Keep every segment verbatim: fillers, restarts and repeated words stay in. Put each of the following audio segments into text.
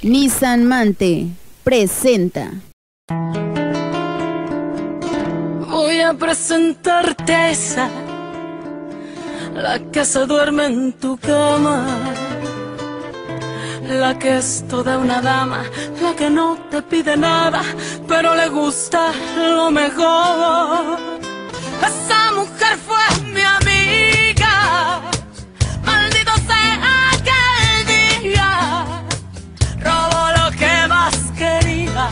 Nissan Mante presenta. Voy a presentarte a esa, la que se duerme en tu cama, la que es toda una dama, la que no te pide nada, pero le gusta lo mejor. Esa mujer fue mi amiga, maldito sea aquel día, robó lo que más quería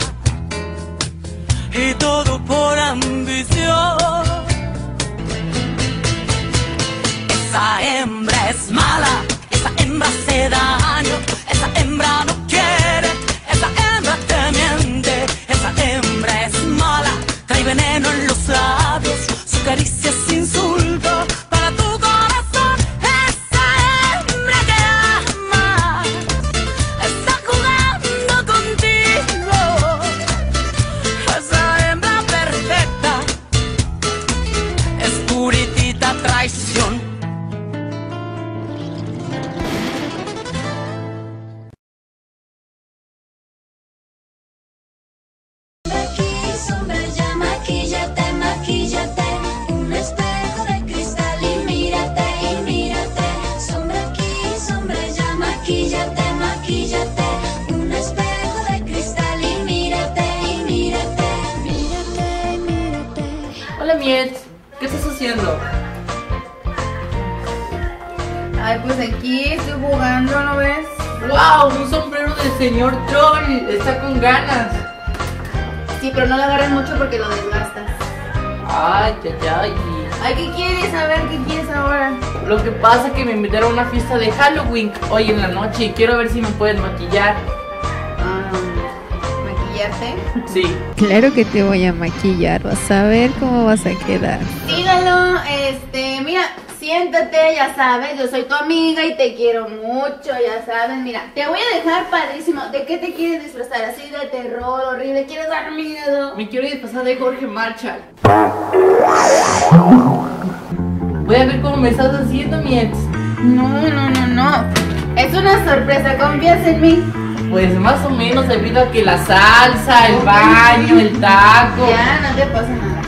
y todo por ambición. Esa hembra es mala, esa hembra hace daño, esa hembra no quiere, esa hembra te miente, esa hembra es mala, trae veneno en los labios, su caricia es insulto para tu corazón. Esa hembra que ama está jugando contigo, esa hembra perfecta es puritita traición. Hola Miet, ¿qué estás haciendo? Ay, pues aquí estoy jugando, ¿no ves? ¡Wow! Un sombrero del señor Troll, está con ganas. Sí, pero no lo agarres mucho porque lo desgastas. Ay, ay, ay. Ay, ¿qué quieres? A ver, ¿qué quieres ahora? Lo que pasa es que me invitaron a una fiesta de Halloween hoy en la noche y quiero ver si me pueden maquillar. Ah, ¿maquillarte? Sí. Claro que te voy a maquillar, vas a ver cómo vas a quedar. Dígalo, este, mira, siéntate, ya sabes, yo soy tu amiga y te quiero mucho, ya sabes, mira, te voy a dejar padrísimo. ¿De qué te quieres disfrazar? ¿Así de terror, horrible? ¿Quieres dar miedo? Me quiero disfrazar de Jorge Marshall. Voy a ver cómo me estás haciendo, Miet. No, no, no, no. Es una sorpresa, confías en mí. Pues más o menos debido a que la salsa, el baño, el taco. Ya, no te pasa nada.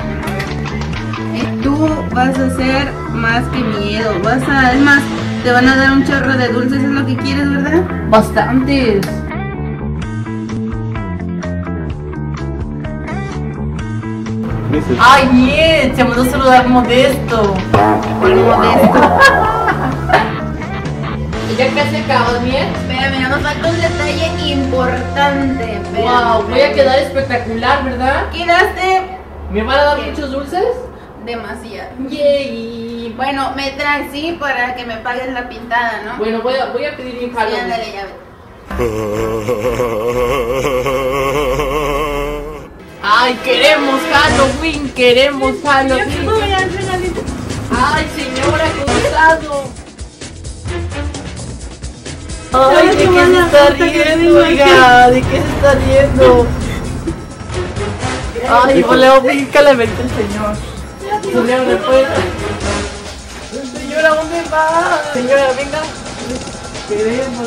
Y tú vas a hacer más que miedo. Vas a, además, te van a dar un chorro de dulces, es lo que quieres, ¿verdad? Bastantes. Ay, Miet, se mandó a saludar Modesto. ¿Cuál Modesto? ¿Ya casi acabas, Miet? Espera, mira, nos falta un detalle importante. Espera, Wow, voy a quedar espectacular, ¿verdad? Quedaste ¿Me van a dar ¿Qué? muchos dulces? demasiado. Yay. Bueno, me traes, sí, para que me pagues la pintada, ¿no? Bueno, voy a, voy a pedir mi Sí, Halloween. ándale, ya ve. Ay, queremos Halloween, queremos Halloween. Ay, señora, cuidado. Ay, ¿de qué se está riendo, oiga? ¿De qué se está riendo? Ay, voleo, brinca la mente el señor. Señora, ¿me puede? Señora, ¿dónde va? Señora, venga. Queremos.